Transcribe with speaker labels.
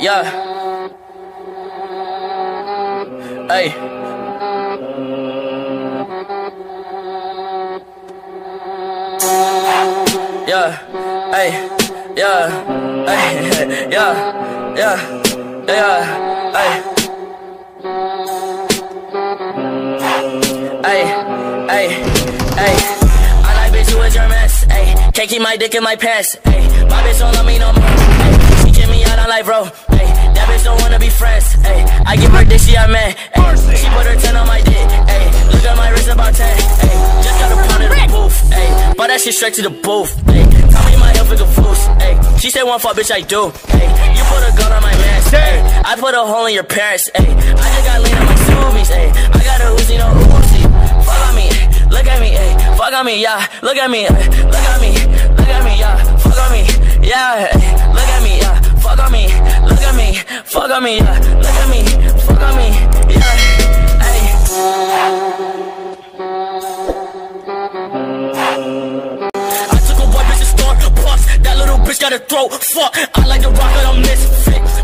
Speaker 1: Yeah. Hey. Yeah. Hey. Yeah. Hey. Yeah. Yeah. Yeah. Hey. Hey. Hey. Hey. I like bitch who is your mess. Hey. Can't keep my dick in my pants. Hey. My bitch don't love me no more. Hey. She kick me out on life, bro. Hey. That bitch don't wanna be friends. Hey. I give her dick, she a man. Hey. She put her 10 on my dick. Hey. Look at my wrist about 10. Hey. Just got a pound of the booth. Hey. But that shit straight to the booth. Hey. Tell me my health is a foos. Hey. She said one fuck, bitch, I do. Hey. You put a gun on my man. Hey. I put a hole in your parents. Hey. I just got lean on my smoothies. Hey. I got a Uzi, no Uzi. Fuck on me. Look at me. Hey. Fuck on me. Yeah. Look at me. Look at me. Look at me. Yeah. Fuck on me. Yeah. Hey. Look at me. Yeah. Fuck on me. Look at me. Fuck on me. Yeah. Look at me. Fuck on me. Yeah. Hey. I took a white bitch to store. Plus, that little bitch got a throat. Fuck. I like the rock, but I'm misfit.